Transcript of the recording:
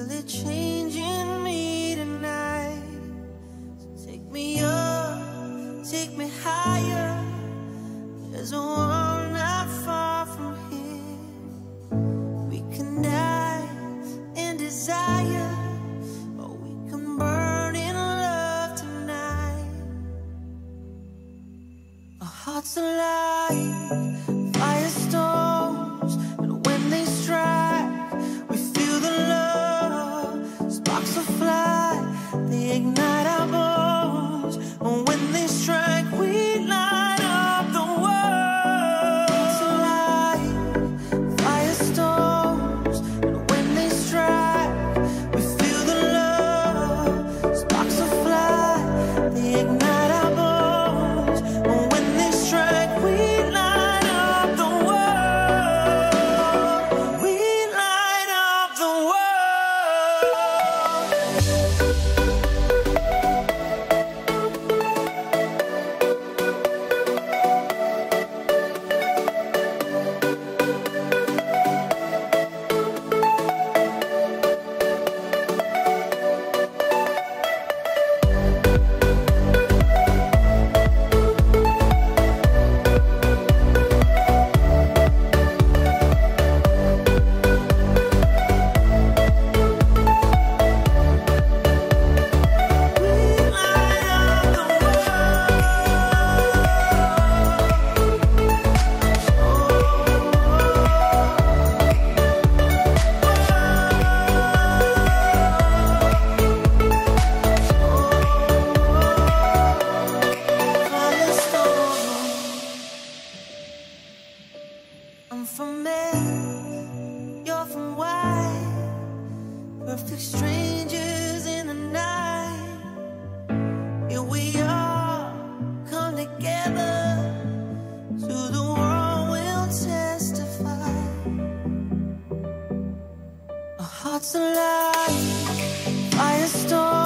it changing me tonight. So take me up, take me higher. There's a world not far from here. We can die in desire, or we can burn in love tonight. Our hearts alive, firestorms, and when they strike, we feel the love. Sparks will fly, they ignite our bones, and when they strike, we light up the world. Hearts alive, firestorms, and when they strike, we feel the love. Sparks will fly, they ignite our bones, and when they strike, we light up the world. We light up the world. I'm from X, you're from Y, perfect strangers in the night. Here we are, come together, to the world we'll testify. Our hearts alive, firestorm.